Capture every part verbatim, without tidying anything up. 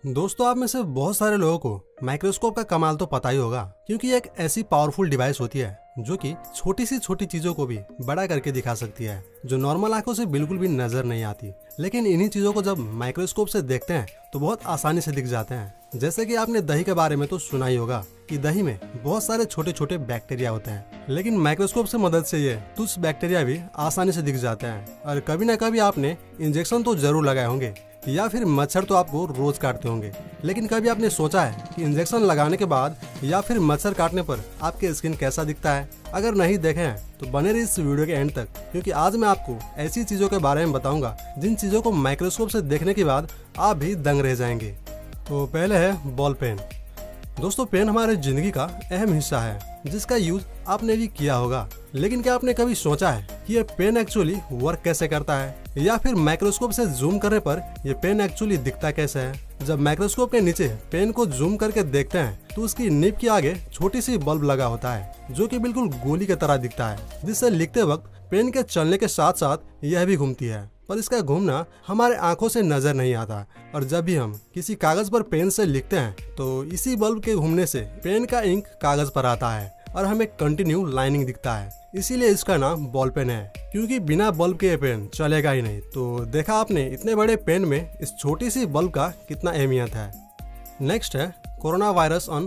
दोस्तों, आप में से बहुत सारे लोगों को माइक्रोस्कोप का कमाल तो पता ही होगा, क्योंकि ये एक ऐसी पावरफुल डिवाइस होती है जो कि छोटी सी छोटी चीजों को भी बड़ा करके दिखा सकती है, जो नॉर्मल आंखों से बिल्कुल भी नजर नहीं आती। लेकिन इन्हीं चीजों को जब माइक्रोस्कोप से देखते हैं तो बहुत आसानी से दिख जाते हैं। जैसे कि आपने दही के बारे में तो सुना ही होगा कि दही में बहुत सारे छोटे छोटे बैक्टीरिया होते हैं, लेकिन माइक्रोस्कोप से मदद से ये तुच्छ बैक्टीरिया भी आसानी से दिख जाते हैं। और कभी ना कभी आपने इंजेक्शन तो जरूर लगाए होंगे या फिर मच्छर तो आपको रोज काटते होंगे, लेकिन कभी आपने सोचा है कि इंजेक्शन लगाने के बाद या फिर मच्छर काटने पर आपके स्किन कैसा दिखता है? अगर नहीं देखे हैं तो बने रहिए इस वीडियो के एंड तक, क्योंकि आज मैं आपको ऐसी चीजों के बारे में बताऊंगा जिन चीजों को माइक्रोस्कोप से देखने के बाद आप भी दंग रह जाएंगे। तो पहले है बॉल पेन। दोस्तों, पेन हमारे जिंदगी का अहम हिस्सा है जिसका यूज आपने भी किया होगा, लेकिन क्या आपने कभी सोचा है कि ये पेन एक्चुअली वर्क कैसे करता है, या फिर माइक्रोस्कोप से जूम करने पर ये पेन एक्चुअली दिखता कैसे है? जब माइक्रोस्कोप के नीचे पेन को जूम करके देखते हैं तो उसकी निब के आगे छोटी सी बल्ब लगा होता है जो कि बिल्कुल गोली की तरह दिखता है, जिससे लिखते वक्त पेन के चलने के साथ साथ यह भी घूमती है, पर इसका घूमना हमारे आंखों से नजर नहीं आता। और जब भी हम किसी कागज पर पेन से लिखते हैं तो इसी बल्ब के घूमने से पेन का इंक कागज पर आता है और हमें कंटिन्यू लाइनिंग दिखता है। इसीलिए इसका नाम बॉल पेन है, क्योंकि बिना बल्ब के पेन चलेगा ही नहीं। तो देखा आपने इतने बड़े पेन में इस छोटी सी बल्ब का कितना अहमियत है। नेक्स्ट है कोरोना वायरस ऑन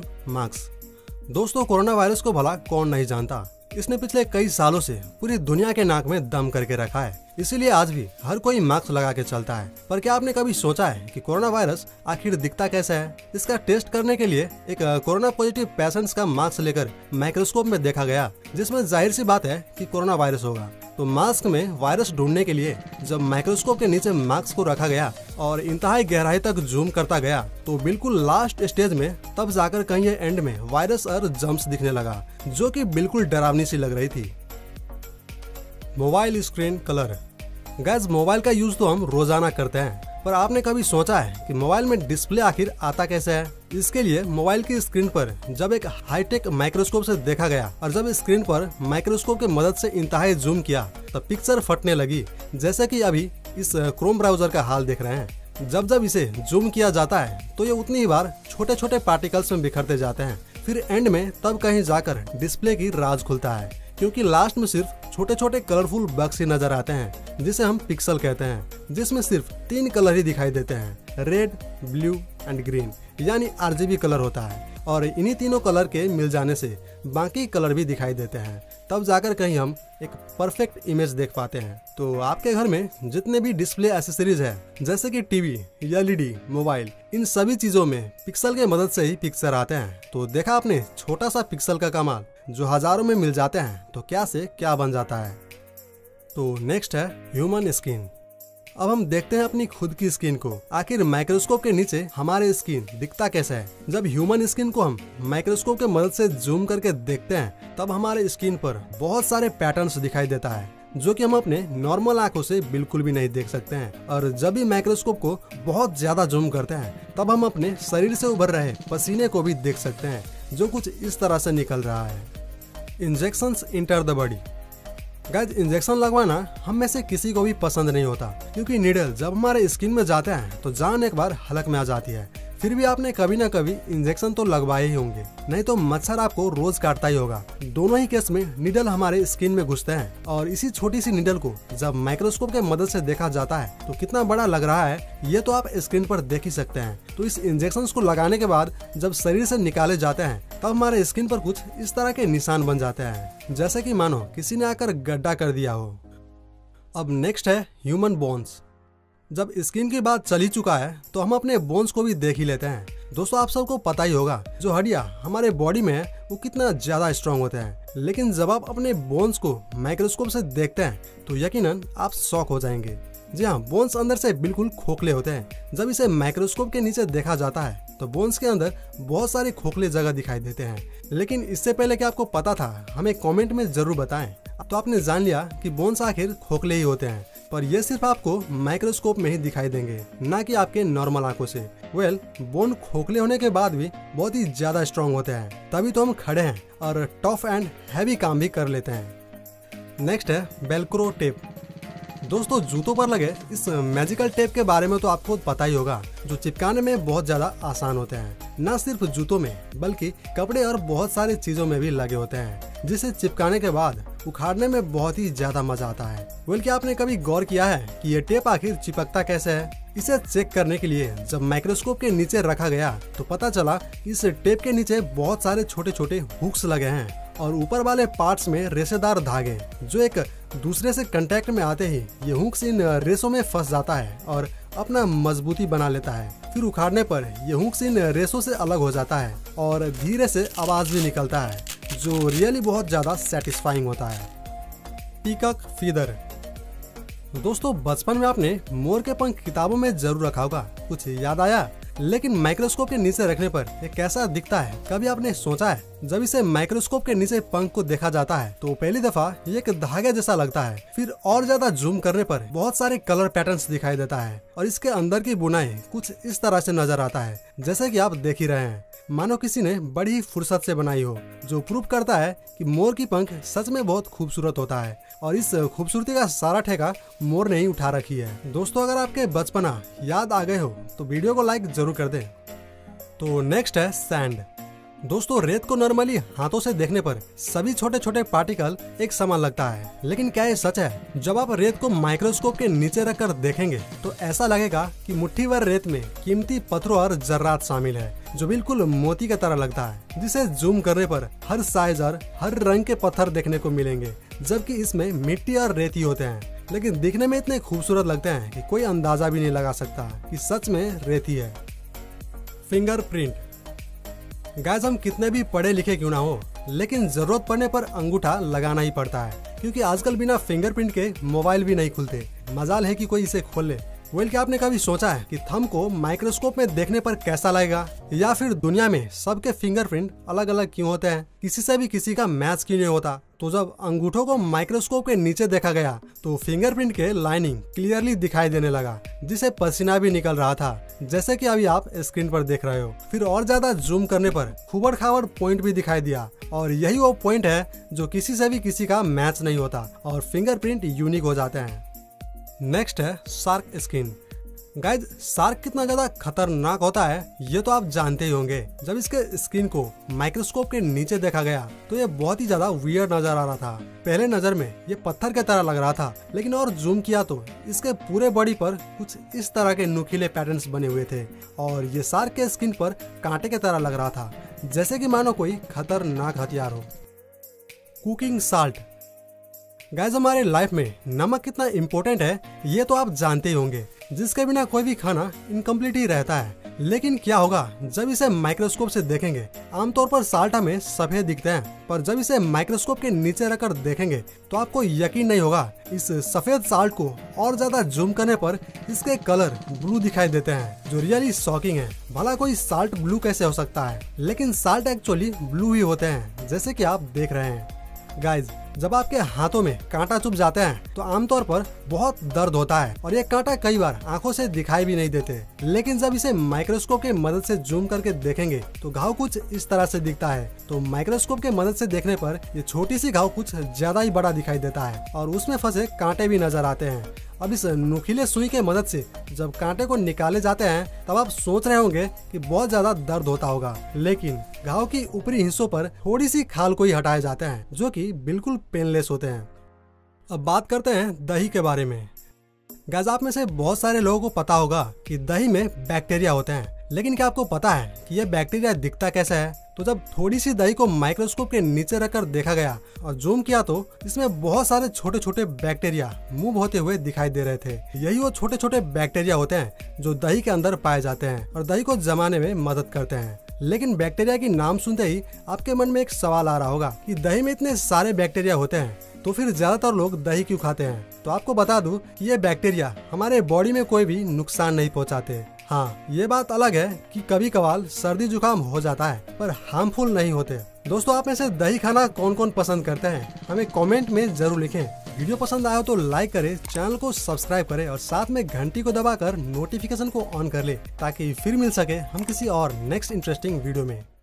मास्क। दोस्तों, कोरोना वायरस को भला कौन नहीं जानता। इसने पिछले कई सालों से पूरी दुनिया के नाक में दम करके रखा है, इसीलिए आज भी हर कोई मास्क लगा के चलता है। पर क्या आपने कभी सोचा है कि कोरोना वायरस आखिर दिखता कैसे है? इसका टेस्ट करने के लिए एक कोरोना पॉजिटिव पेशेंट्स का मास्क लेकर माइक्रोस्कोप में देखा गया, जिसमें जाहिर सी बात है कि कोरोना वायरस होगा। तो मास्क में वायरस ढूंढने के लिए जब माइक्रोस्कोप के नीचे मास्क को रखा गया और इंतहाई गहराई तक जूम करता गया तो बिल्कुल लास्ट स्टेज में तब जाकर कहीं एंड में वायरस और जम्स दिखने लगा, जो कि बिल्कुल डरावनी सी लग रही थी। Mobile screen colour. Guess, mobile का यूज तो हम रोजाना करते हैं, पर आपने कभी सोचा है कि मोबाइल में डिस्प्ले आखिर आता कैसे है? इसके लिए मोबाइल की स्क्रीन पर जब एक हाईटेक माइक्रोस्कोप से देखा गया और जब स्क्रीन पर माइक्रोस्कोप की मदद से इंतहाई जूम किया तब पिक्चर फटने लगी, जैसे कि अभी इस क्रोम ब्राउजर का हाल देख रहे हैं। जब जब इसे जूम किया जाता है तो ये उतनी ही बार छोटे छोटे पार्टिकल्स में बिखरते जाते हैं, फिर एंड में तब कहीं जाकर डिस्प्ले की राज खुलता है, क्योंकि लास्ट में सिर्फ छोटे छोटे कलरफुल बक्स ही नजर आते हैं जिसे हम पिक्सल कहते हैं, जिसमें सिर्फ तीन कलर ही दिखाई देते हैं, रेड, ब्लू एंड ग्रीन, यानी आरजीबी कलर होता है। और इन्हीं तीनों कलर के मिल जाने से बाकी कलर भी दिखाई देते हैं, तब जाकर कहीं हम एक परफेक्ट इमेज देख पाते हैं। तो आपके घर में जितने भी डिस्प्ले एसेसरीज है, जैसे कि टीवी, एलईडी, मोबाइल, इन सभी चीजों में पिक्सल के मदद से ही पिक्चर आते हैं। तो देखा आपने छोटा सा पिक्सल का कमाल, जो हजारों में मिल जाते हैं तो क्या से क्या बन जाता है। तो नेक्स्ट है ह्यूमन स्किन। अब हम देखते हैं अपनी खुद की स्किन को। आखिर माइक्रोस्कोप के नीचे हमारे स्किन दिखता कैसा है? जब ह्यूमन स्किन को हम माइक्रोस्कोप के मदद से जूम करके देखते हैं तब हमारे स्किन पर बहुत सारे पैटर्न्स दिखाई देता है, जो कि हम अपने नॉर्मल आंखों से बिल्कुल भी नहीं देख सकते हैं। और जब भी माइक्रोस्कोप को बहुत ज्यादा जूम करते हैं तब हम अपने शरीर से उभर रहे पसीने को भी देख सकते हैं, जो कुछ इस तरह से निकल रहा है। Injections enter the body. Guys, injection लगवाना हम में से किसी को भी पसंद नहीं होता, क्योंकि नीडल जब हमारे स्किन में जाते हैं तो जान एक बार हलक में आ जाती है। फिर भी आपने कभी ना कभी इंजेक्शन तो लगवाए ही होंगे, नहीं तो मच्छर आपको रोज काटता ही होगा। दोनों ही केस में नीडल हमारे स्किन में घुसते हैं और इसी छोटी सी नीडल को जब माइक्रोस्कोप के मदद से देखा जाता है तो कितना बड़ा लग रहा है ये तो आप स्क्रीन पर देख ही सकते हैं। तो इस इंजेक्शन को लगाने के बाद जब शरीर से निकाले जाते हैं तब हमारे स्किन पर कुछ इस तरह के निशान बन जाते हैं, जैसे कि मानो किसी ने आकर गड्ढा कर दिया हो। अब नेक्स्ट है ह्यूमन बोन्स। जब स्किन की बात चल ही चुका है तो हम अपने बोन्स को भी देख ही लेते हैं। दोस्तों, आप सबको पता ही होगा जो हड्डियां हमारे बॉडी में है वो कितना ज्यादा स्ट्रांग होते हैं, लेकिन जब आप अपने बोन्स को माइक्रोस्कोप से देखते हैं तो यकीनन आप शॉक हो जाएंगे। जी हाँ, बोन्स अंदर से बिल्कुल खोखले होते हैं। जब इसे माइक्रोस्कोप के नीचे देखा जाता है तो बोन्स के अंदर बहुत सारे खोखले जगह दिखाई देते हैं, लेकिन इससे पहले कि आपको पता था हमें कमेंट में जरूर बताएं। तो आपने जान लिया कि बोन्स आखिर खोखले ही होते हैं, पर ये सिर्फ आपको माइक्रोस्कोप में ही दिखाई देंगे, ना कि आपके नॉर्मल आंखों से। वेल, बोन खोखले होने के बाद भी बहुत ही ज्यादा स्ट्रांग होते हैं, तभी तो हम खड़े हैं और टफ एंड हैवी काम भी कर लेते हैं। नेक्स्ट है वेलक्रो टेप। दोस्तों जूतों पर लगे इस मैजिकल टेप के बारे में तो आपको पता ही होगा, जो चिपकाने में बहुत ज्यादा आसान होते हैं। न सिर्फ जूतों में बल्कि कपड़े और बहुत सारी चीजों में भी लगे होते हैं, जिसे चिपकाने के बाद उखाड़ने में बहुत ही ज्यादा मजा आता है। वेल, क्या आपने कभी गौर किया है कि ये टेप आखिर चिपकता कैसे है? इसे चेक करने के लिए जब माइक्रोस्कोप के नीचे रखा गया तो पता चला इस टेप के नीचे बहुत सारे छोटे छोटे हुक्स लगे हैं और ऊपर वाले पार्ट्स में रेशेदार धागे, जो एक दूसरे से कांटेक्ट में आते ही ये हुक्स इन रेशों में फंस जाता है और अपना मजबूती बना लेता है। फिर उखाड़ने पर ये हुक्स इन रेशों से अलग हो जाता है और धीरे से आवाज भी निकलता है, जो रियली बहुत ज्यादा सेटिस्फाइंग होता है। Peacock feather. दोस्तों बचपन में आपने मोर के पंख किताबों में जरूर रखा होगा, कुछ याद आया? लेकिन माइक्रोस्कोप के नीचे रखने पर ये कैसा दिखता है, कभी आपने सोचा है? जब इसे माइक्रोस्कोप के नीचे पंख को देखा जाता है तो पहली दफा ये एक धागे जैसा लगता है, फिर और ज्यादा जूम करने पर बहुत सारे कलर पैटर्न्स दिखाई देता है और इसके अंदर की बुनाई कुछ इस तरह से नजर आता है, जैसे कि आप देख ही रहे हैं, मानो किसी ने बड़ी ही फुर्सत से बनाई हो, जो प्रूव करता है कि मोर की पंख सच में बहुत खूबसूरत होता है और इस खूबसूरती का सारा ठेका मोर ने ही उठा रखी है। दोस्तों अगर आपके बचपना याद आ गए हो तो वीडियो को लाइक जरूर कर दें। तो नेक्स्ट है सैंड। दोस्तों रेत को नॉर्मली हाथों से देखने पर सभी छोटे छोटे पार्टिकल एक समान लगता है, लेकिन क्या ये सच है? जब आप रेत को माइक्रोस्कोप के नीचे रखकर देखेंगे तो ऐसा लगेगा कि मुट्ठी भर रेत में कीमती पत्थरों और जर्रात शामिल है, जो बिल्कुल मोती की तरह लगता है, जिसे जूम करने पर हर साइज और हर रंग के पत्थर देखने को मिलेंगे, जबकि इसमें मिट्टी और रेती होते हैं, लेकिन दिखने में इतने खूबसूरत लगते हैं कि कोई अंदाजा भी नहीं लगा सकता कि सच में रेती है। फिंगरप्रिंट। गाइस हम कितने भी पढ़े लिखे क्यों ना हो, लेकिन जरूरत पड़ने पर अंगूठा लगाना ही पड़ता है, क्योंकि आजकल बिना फिंगरप्रिंट के मोबाइल भी नहीं खुलते। मजाल है कि कोई इसे खोल ले। वेल, क्या आपने कभी सोचा है कि थंब को माइक्रोस्कोप में देखने पर कैसा लगेगा, या फिर दुनिया में सबके फिंगरप्रिंट अलग अलग क्यों होते हैं, किसी से भी किसी का मैच क्यों नहीं होता? तो जब अंगूठों को माइक्रोस्कोप के नीचे देखा गया तो फिंगरप्रिंट के लाइनिंग क्लियरली दिखाई देने लगा, जिसे पसीना भी निकल रहा था, जैसे कि अभी आप स्क्रीन पर देख रहे हो। फिर और ज्यादा जूम करने पर खुबड़ खाबड़ पॉइंट भी दिखाई दिया, और यही वो पॉइंट है जो किसी से भी किसी का मैच नहीं होता और फिंगरप्रिंट यूनिक हो जाते हैं। नेक्स्ट है शार्क स्किन। गाइज शार्क कितना ज्यादा खतरनाक होता है ये तो आप जानते ही होंगे। जब इसके स्किन को माइक्रोस्कोप के नीचे देखा गया तो ये बहुत ही ज्यादा वियर्ड नजर आ रहा था। पहले नजर में ये पत्थर के तरह लग रहा था, लेकिन और जूम किया तो इसके पूरे बॉडी पर कुछ इस तरह के नुकीले पैटर्न्स बने हुए थे और ये शार्क के स्किन पर कांटे के तरह लग रहा था, जैसे कि मानो कोई खतरनाक हथियार हो। Cooking salt. गाइस हमारे लाइफ में नमक कितना इम्पोर्टेंट है ये तो आप जानते ही होंगे, जिसके बिना कोई भी खाना इनकम्प्लीट ही रहता है। लेकिन क्या होगा जब इसे माइक्रोस्कोप से देखेंगे? आमतौर पर साल्ट हमें सफेद दिखते हैं, पर जब इसे माइक्रोस्कोप के नीचे रखकर देखेंगे तो आपको यकीन नहीं होगा। इस सफेद साल्ट को और ज्यादा जूम करने पर इसके कलर ब्लू दिखाई देते हैं, जो रियली शॉकिंग है। भला कोई साल्ट ब्लू कैसे हो सकता है? लेकिन साल्ट एक्चुअली ब्लू ही होते हैं, जैसे कि आप देख रहे हैं। गाइज जब आपके हाथों में कांटा चुभ जाते हैं तो आमतौर पर बहुत दर्द होता है और ये कांटा कई बार आंखों से दिखाई भी नहीं देते, लेकिन जब इसे माइक्रोस्कोप के मदद से जूम करके देखेंगे तो घाव कुछ इस तरह से दिखता है। तो माइक्रोस्कोप के मदद से देखने पर ये छोटी सी घाव कुछ ज्यादा ही बड़ा दिखाई देता है और उसमें फंसे कांटे भी नजर आते हैं। अब इस नुकीले सुई के मदद से जब कांटे को निकाले जाते हैं तब आप सोच रहे होंगे कि बहुत ज्यादा दर्द होता होगा, लेकिन घाव की ऊपरी हिस्सों पर थोड़ी सी खाल को ही हटाए जाते हैं, जो कि बिल्कुल पेनलेस होते हैं। अब बात करते हैं दही के बारे में। गाइस आप में से बहुत सारे लोगों को पता होगा कि दही में बैक्टीरिया होते हैं, लेकिन क्या आपको पता है कि यह बैक्टीरिया दिखता कैसा है? तो जब थोड़ी सी दही को माइक्रोस्कोप के नीचे रखकर देखा गया और जूम किया तो इसमें बहुत सारे छोटे छोटे बैक्टीरिया मूव होते हुए दिखाई दे रहे थे। यही वो छोटे छोटे बैक्टीरिया होते हैं जो दही के अंदर पाए जाते हैं और दही को जमाने में मदद करते हैं। लेकिन बैक्टीरिया की नाम सुनते ही आपके मन में एक सवाल आ रहा होगा कि दही में इतने सारे बैक्टीरिया होते हैं तो फिर ज्यादातर लोग दही क्यों खाते हैं? तो आपको बता दूं कि ये बैक्टीरिया हमारे बॉडी में कोई भी नुकसान नहीं पहुंचाते। हाँ, ये बात अलग है कि कभी कभार सर्दी जुकाम हो जाता है, पर हार्मफुल नहीं होते। दोस्तों आप में से दही खाना कौन कौन पसंद करते हैं हमें कमेंट में जरूर लिखें। वीडियो पसंद आया तो लाइक करें, चैनल को सब्सक्राइब करें और साथ में घंटी को दबाकर नोटिफिकेशन को ऑन कर ले, ताकि फिर मिल सके हम किसी और नेक्स्ट इंटरेस्टिंग वीडियो में।